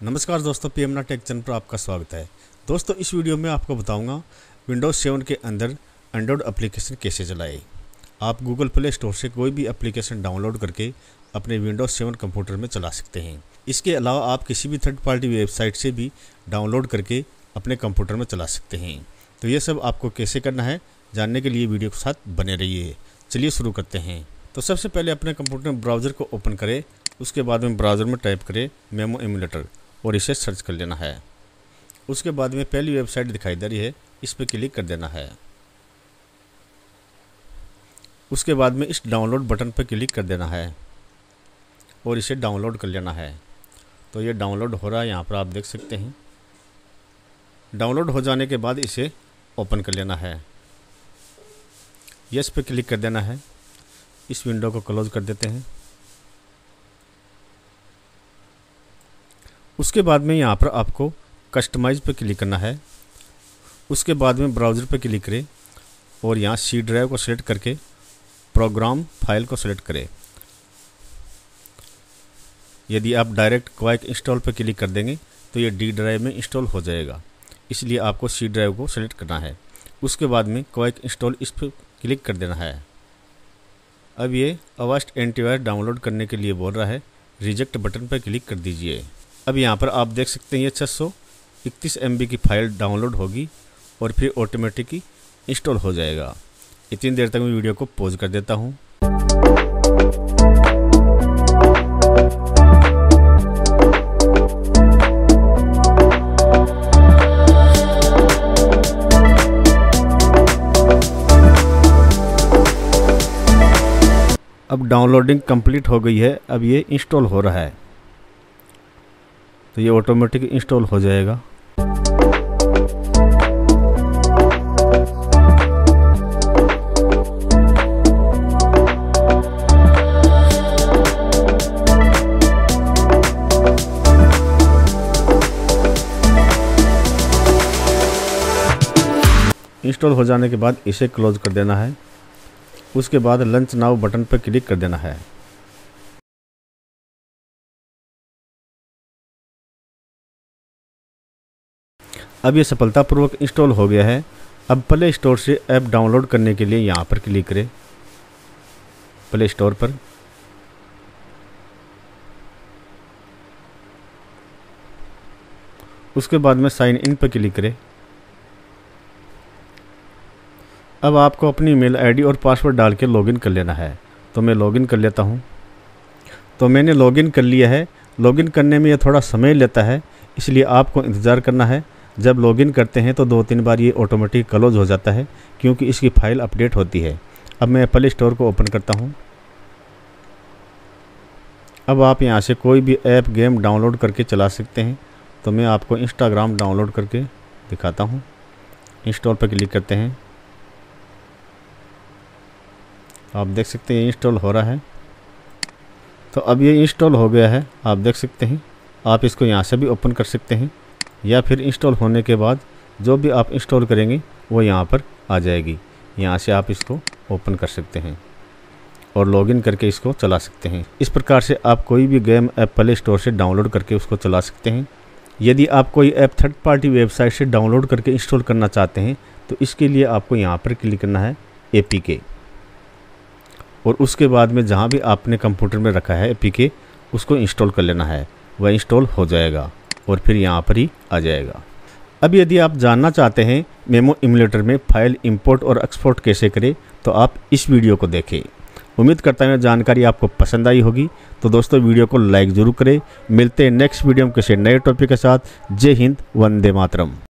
नमस्कार दोस्तों, पीएमना take channel पर आपका स्वागत है। दोस्तों, इस वीडियो में आपको बताऊंगा विंडोज़ 7 के अंदर एंड्रॉयड एप्लीकेशन कैसे चलाएं। आप गूगल प्ले स्टोर से कोई भी एप्लीकेशन डाउनलोड करके अपने विंडोज़ 7 कंप्यूटर में चला सकते हैं। इसके अलावा आप किसी भी थर्ड पार्टी वेबसाइट से भी डाउनलोड करके अपने कंप्यूटर में चला सकते हैं। तो ये सब आपको कैसे करना है जानने के लिए वीडियो के साथ बने रहिए। चलिए शुरू करते हैं। तो सबसे पहले अपने कंप्यूटर में ब्राउज़र को ओपन करें। उसके बाद में ब्राउज़र में टाइप करें मेमो एमुलेटर और इसे सर्च कर लेना है। उसके बाद में पहली वेबसाइट दिखाई दे रही है, इस पर क्लिक कर देना है। उसके बाद में इस डाउनलोड बटन पर क्लिक कर देना है और इसे डाउनलोड कर लेना है। तो ये डाउनलोड हो रहा है, यहाँ पर आप देख सकते हैं। डाउनलोड हो जाने के बाद इसे ओपन कर लेना है। यस पे क्लिक कर देना है। इस विंडो को क्लोज कर देते हैं। उसके बाद में यहाँ पर आपको कस्टमाइज पे क्लिक करना है। उसके बाद में ब्राउज़र पे क्लिक करें और यहाँ सी ड्राइव को सेलेक्ट करके प्रोग्राम फाइल को सेलेक्ट करें। यदि आप डायरेक्ट क्वाइक इंस्टॉल पे क्लिक कर देंगे तो ये डी ड्राइव में इंस्टॉल हो जाएगा, इसलिए आपको सी ड्राइव को सेलेक्ट करना है। उसके बाद में क्वाइक इंस्टॉल इस पर क्लिक कर देना है। अब ये अवास्ट एंटीवायरस डाउनलोड करने के लिए बोल रहा है, रिजेक्ट बटन पर क्लिक कर दीजिए। अब यहाँ पर आप देख सकते हैं ये 631 MB की फ़ाइल डाउनलोड होगी और फिर ऑटोमेटिक इंस्टॉल हो जाएगा। इतनी देर तक मैं वीडियो को पॉज कर देता हूँ। अब डाउनलोडिंग कंप्लीट हो गई है। अब ये इंस्टॉल हो रहा है, तो ये ऑटोमेटिक इंस्टॉल हो जाएगा। इंस्टॉल हो जाने के बाद इसे क्लोज कर देना है। उसके बाद लॉन्च नाउ बटन पर क्लिक कर देना है। अब ये सफलतापूर्वक इंस्टॉल हो गया है। अब प्ले स्टोर से ऐप डाउनलोड करने के लिए यहाँ पर क्लिक करें, प्ले स्टोर पर। उसके बाद में साइन इन पर क्लिक करें। अब आपको अपनी मेल आईडी और पासवर्ड डाल के लॉगिन कर लेना है। तो मैं लॉगिन कर लेता हूँ। तो मैंने लॉगिन कर लिया है। लॉगिन करने में ये थोड़ा समय लेता है, इसलिए आपको इंतज़ार करना है। जब लॉगिन करते हैं तो 2-3 बार ये ऑटोमेटिक क्लोज हो जाता है, क्योंकि इसकी फ़ाइल अपडेट होती है। अब मैं प्ले स्टोर को ओपन करता हूँ। अब आप यहाँ से कोई भी ऐप गेम डाउनलोड करके चला सकते हैं। तो मैं आपको इंस्टाग्राम डाउनलोड करके दिखाता हूँ। इंस्टॉल पर क्लिक करते हैं। आप देख सकते हैं इंस्टॉल हो रहा है। तो अब ये इंस्टॉल हो गया है, आप देख सकते हैं। आप इसको यहाँ से भी ओपन कर सकते हैं, या फिर इंस्टॉल होने के बाद जो भी आप इंस्टॉल करेंगे वो यहाँ पर आ जाएगी। यहाँ से आप इसको ओपन कर सकते हैं और लॉगिन करके इसको चला सकते हैं। इस प्रकार से आप कोई भी गेम ऐप प्ले स्टोर से डाउनलोड करके उसको चला सकते हैं। यदि आप कोई ऐप थर्ड पार्टी वेबसाइट से डाउनलोड करके इंस्टॉल करना चाहते हैं तो इसके लिए आपको यहाँ पर क्लिक करना है APK, और उसके बाद में जहाँ भी आपने कंप्यूटर में रखा है APK उसको इंस्टॉल कर लेना है। वह इंस्टॉल हो जाएगा और फिर यहाँ पर ही आ जाएगा। अब यदि आप जानना चाहते हैं मेमो एमुलेटर में फ़ाइल इंपोर्ट और एक्सपोर्ट कैसे करें, तो आप इस वीडियो को देखें। उम्मीद करता हूँ जानकारी आपको पसंद आई होगी। तो दोस्तों, वीडियो को लाइक ज़रूर करें। मिलते हैं नेक्स्ट वीडियो में किसी नए टॉपिक के साथ। जय हिंद, वंदे मातरम।